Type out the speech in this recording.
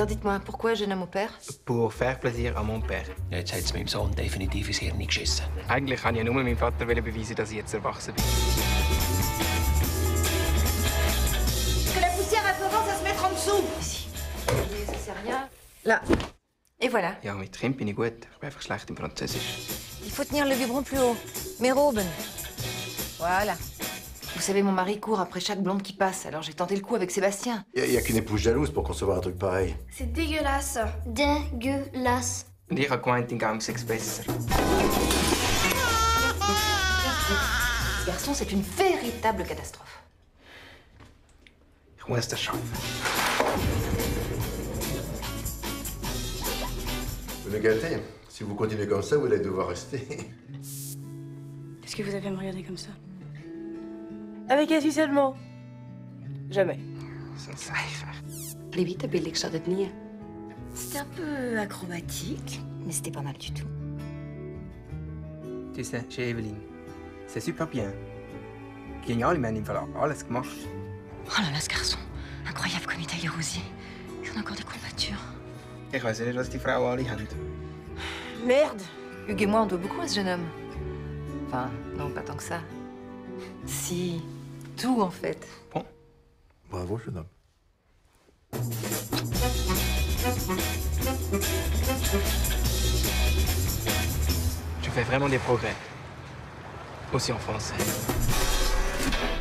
Alors dites-moi, pourquoi je nomme au père? Pour faire plaisir à mon père. Ja, jetzt hat es meinem Sohn definitiv ins Hirn geschissen. Eigentlich kann ich nur meinem Vater beweisen, dass ich jetzt erwachsen bin. Que la poussière a tendance à se mettre en dessous. Ici. Ça c'est rien. Là. Et voilà. Ja, mit Kind bin ich gut. Ich bin einfach schlecht im Französisch. Il faut tenir le biberon plus haut. Mais Robin. Voilà. Vous savez, mon mari court après chaque blonde qui passe, alors j'ai tenté le coup avec Sébastien. Y a qu'une épouse jalouse pour concevoir un truc pareil. C'est dégueulasse. Dégueulasse. Und ich habe gemeint, in Gaum sei es besser. Ce garçon, c'est une véritable catastrophe. Ich muss das schaffen. Vous me gâtez. Si vous continuez comme ça, vous allez devoir rester. Est-ce que vous avez à me regarder comme ça? Avec Assis seulement? Jamais. So ein Seifer. Lévi, billig schadet nie. C'était un peu acrobatique, mais c'était pas mal du tout. Tu sais, chez Evelyn. C'est super bien. Genial, wir haben im Fall alles gemacht. Oh là là, ce garçon. Incroyable comme il taille les rosiers. Il en a encore des courbatures. Ich weiß ja nicht, was die Frauen alle haben. Merde! Hugues et moi, on doit beaucoup à ce jeune homme. Enfin, non, pas tant que ça. Si, tout en fait. Bon. Bravo, jeune homme. Je fais vraiment des progrès. Aussi en français.